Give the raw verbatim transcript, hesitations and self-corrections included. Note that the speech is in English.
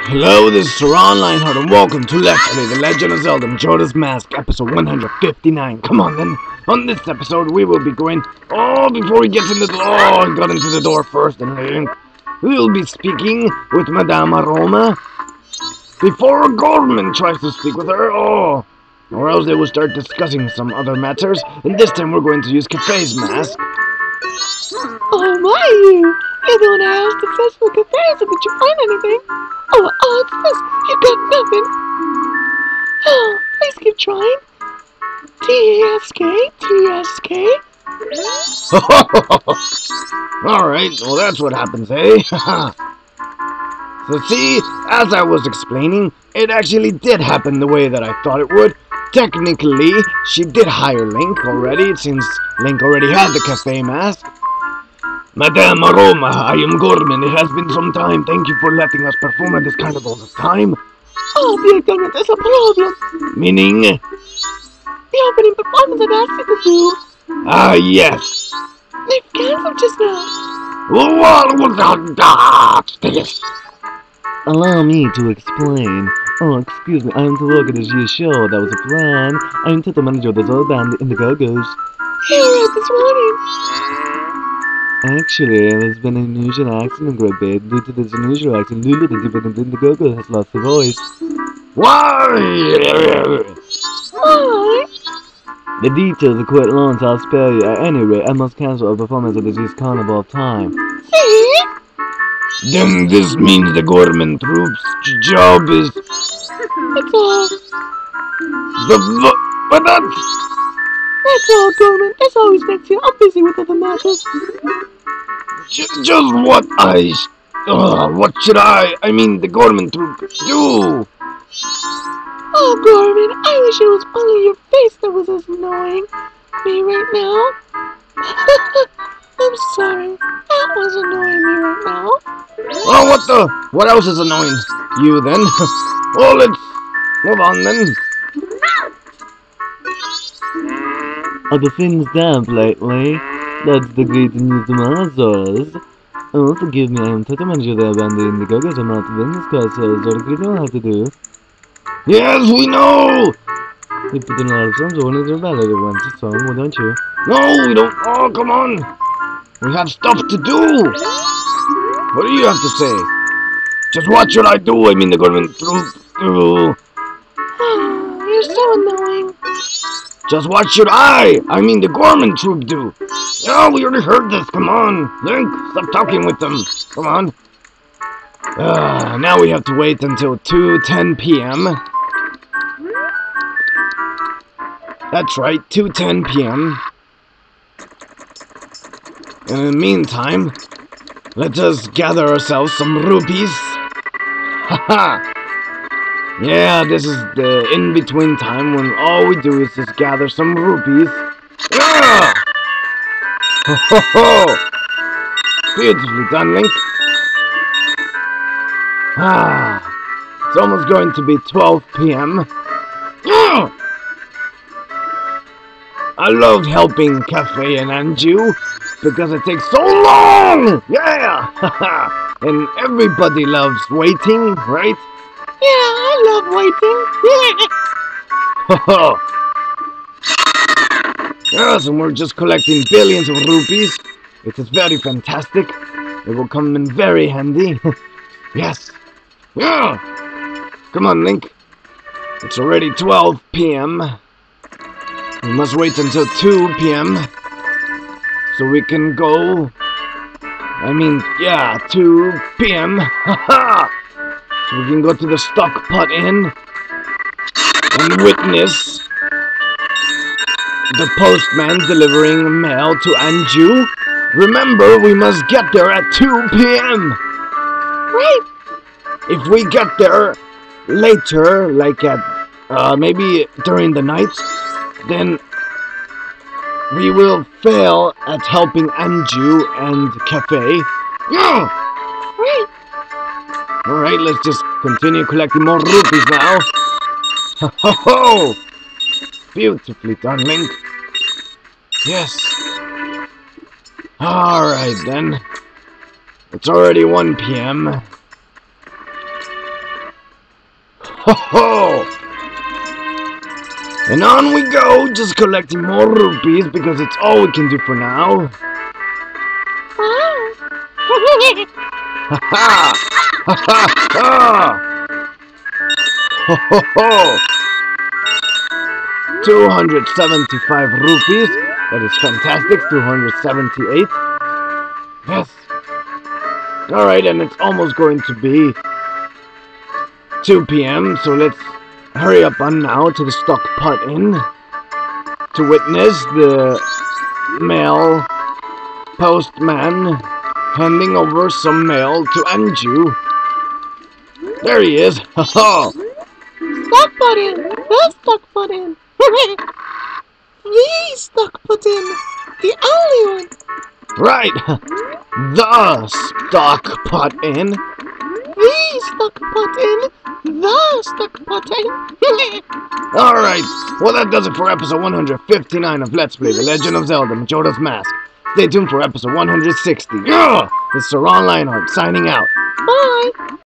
Hello, this is Ron Lionheart, and welcome to Let's Play The Legend of Zelda Majora's Mask, episode one hundred fifty-nine. Come on, then. On this episode, we will be going... Oh, before he gets into the... Oh, he got into the door first, and then... We'll be speaking with Madame Aroma before Gorman tries to speak with her. Oh, or else they will start discussing some other matters, and this time we're going to use Cafe's mask. Oh my, you! You're the one I asked to search for cafes, but did you find anything? Oh, oh, it's this! You got nothing! Oh, please keep trying. T S K, T S K. Alright, well that's what happens, eh? So see, as I was explaining, it actually did happen the way that I thought it would. Technically, she did hire Link already, since Link already had the cafe mask. Madame Aroma, I am Gorman. It has been some time. Thank you for letting us perform at this carnival this time. Oh, dear goodness, there's a problem. Meaning? The opening performance I'd asked you to do. Ah, yes. They've cancelled just now. What was that? Allow me to explain. Oh, excuse me, I am to work at your show. That was a plan. I am to the manager of the Zelda band in the Go-Go's. Here right this morning. Actually, there's been an unusual accident, Great Big. Due to this unusual accident, Lulu, the dependent in the Go-Go, has lost her voice. Why? Why? The details are quite long, so I'll spare you. At any rate, I must cancel a performance at this carnival of time. See? Then this means the Gorman troops' job is... That's all. The... But that's... That's all, Gorman. That's always next year. I'm busy with other matters. Just, just what I... Uh, what should I... I mean, the Gorman troop do? Oh, Gorman, I wish it was only your face that was as annoying me right now. I'm sorry. That was annoying me right now. Oh, what the... What else is annoying you, then? Well, let's move on, then. Are the things damp lately? That's the great news to Mazoras. Oh, forgive me, I am to the manager there, Bandy in the Go-Go's. I'm not the business card, so it's what you know how to do. Yes, we know! You put in a lot of songs, I wanted to valid it once a song, well, don't you? No, we don't... Oh, come on! We have stuff to do! What do you have to say? Just what should I do? I mean, the Gorman troop do. You're so annoying. Just what should I? I mean, the Gorman troop do. Oh, we already heard this. Come on. Link, stop talking with them. Come on. Uh, now we have to wait until two ten p m That's right, two ten p m And in the meantime, let us gather ourselves some rupees. Haha! Yeah, this is the in-between time when all we do is just gather some rupees. Yeah! Ho ho ho! Beautifully done, Link. Ah, it's almost going to be twelve p m Yeah! I love helping Cafe and Anju because it takes so long! Yeah! And everybody loves waiting, right? Yeah, I love waiting. Yes, and we're just collecting billions of rupees. It is very fantastic. It will come in very handy. Yes. Yeah! Come on, Link. It's already twelve p m We must wait until two p m so we can go... I mean, yeah, two p m Haha! So we can go to the Stock Pot Inn and witness the postman delivering mail to Anju. Remember, we must get there at two p m Right. If we get there later, like at uh, maybe during the night, then we will fail at helping Anju and Cafe. Yeah! Right. Alright, let's just continue collecting more rupees now. Ho ho ho! Beautifully done, Link. Yes. Alright then. It's already one p m Ho ho! And on we go, just collecting more rupees because it's all we can do for now. Wow. Ha ha! Ha ha ha! Ho ho ho! two hundred seventy-five rupees. That is fantastic. two hundred seventy-eight. Yes. Alright, and it's almost going to be two p m, so let's hurry up on now to the Stock Pot Inn to witness the mail postman handing over some mail to Anju. There he is. Ha ha! Stock button. The stock button. The stock button. The only one. Right! The Stock Pot Inn. The stock button. The stock button. Alright, well that does it for episode one hundred fifty-nine of Let's Play The Legend of Zelda Majora's Mask. Stay tuned for episode one hundred sixty. Yeah! This is Saran Lionheart signing out. Bye.